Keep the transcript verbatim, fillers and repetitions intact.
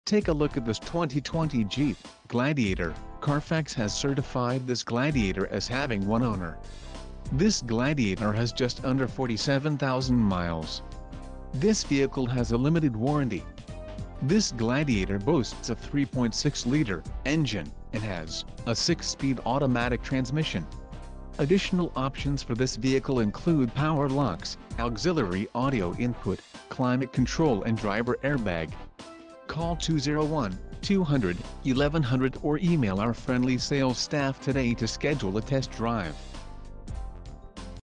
Take a look at this twenty twenty Jeep Gladiator. Carfax has certified this Gladiator as having one owner. This Gladiator has just under forty-seven thousand miles. This vehicle has a limited warranty. This Gladiator boasts a three point six liter engine and has a six-speed automatic transmission. Additional options for this vehicle include power locks, auxiliary audio input, climate control and driver airbag. Call two oh one, two hundred, eleven hundred or email our friendly sales staff today to schedule a test drive.